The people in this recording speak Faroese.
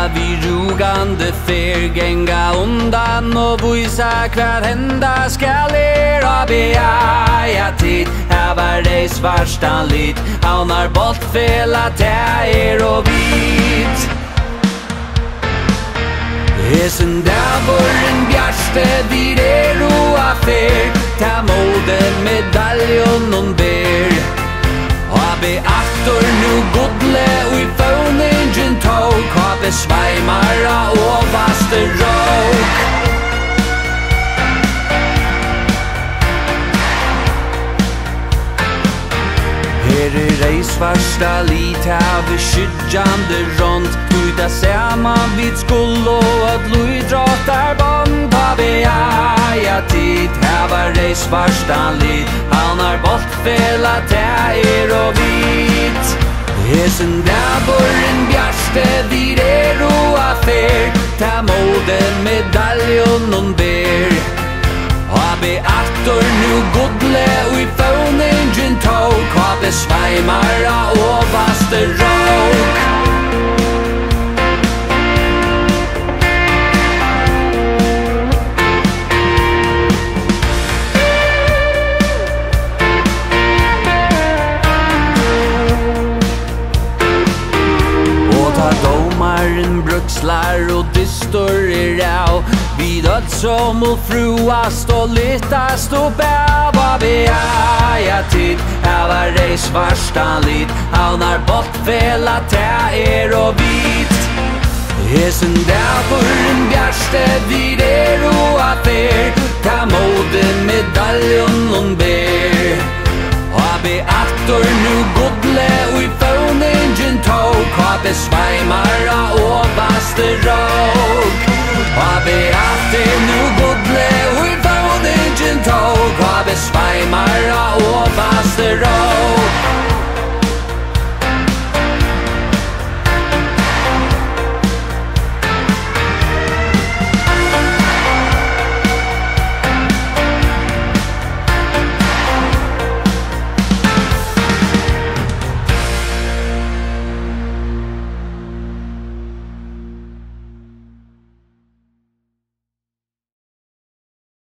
vi rugande fer gänga undan och visa kvar hända skall ja tid här var det svarstan lit Haunar boltfela tär och vit Hesen där var en bjärste vid och affär Ta moden medaljon och ber Habe aktor nu godle och i fåningen tog Habe sveimara och vaste råk Her reisvarsta lit have skydjande rond Uta samman vid skull och att lui drattar bond Habe ja tid have reisvarsta lit Han har bortfälla tär och vit Hesen där bor en bjärste vid och affär Ta moden medaljon och ber Habe aktor nu godle och i fåningen tog Habe sveimara och vaste råk Domaren brukslar och dystor av Vid som och fruast och litast och bäv ja tid Här var det svarstan lit Haunar bortfälla tär och vit Hesen där för en bjärste vid och affär Ta moden medaljon och ber Habe aktor nu godle och i fåningen tog Habe sveimara och vaste råk Habe aktor nu